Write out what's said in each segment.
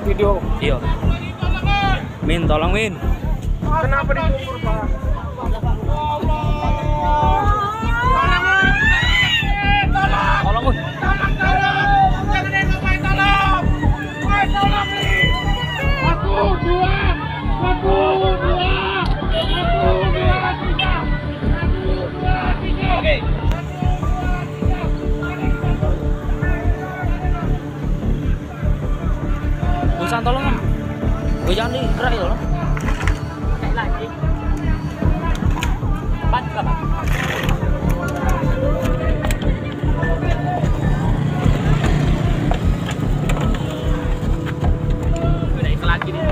video. Iya. Min, tolong Min. Kenapa dikubur, Pak? Tolong, Min. Busan tolong, Om. Gue jangan digerak ya, loh. Kayak lagi. Ban juga, Pak. Naik lagi nih.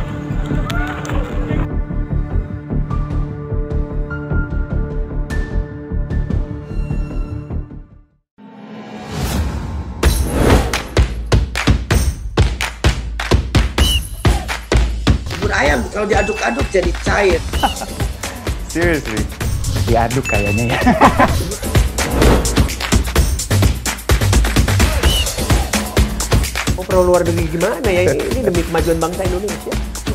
Bubur ayam kalau diaduk-aduk jadi cair. Seriously, diaduk kayaknya ya. Oh, pro luar negeri gimana ya? Ini demi kemajuan bangsa Indonesia.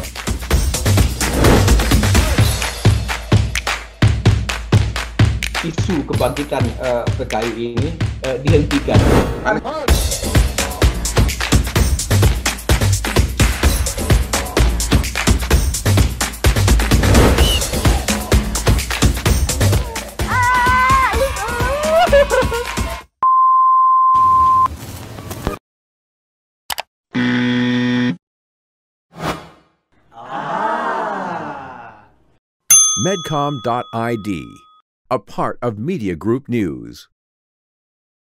Isu kebangkitan PKI ini dihentikan. Medcom.id, a part of Media Group News.